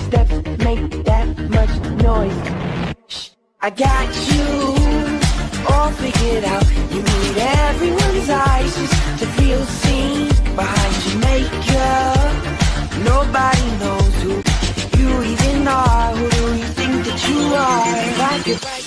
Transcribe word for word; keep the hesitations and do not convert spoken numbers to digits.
steps make that much noise. Shh, I got you all figured out. You need everyone's eyes just to feel seen behind your makeup. Nobody knows who you even are. Who do you think that you are? Like it right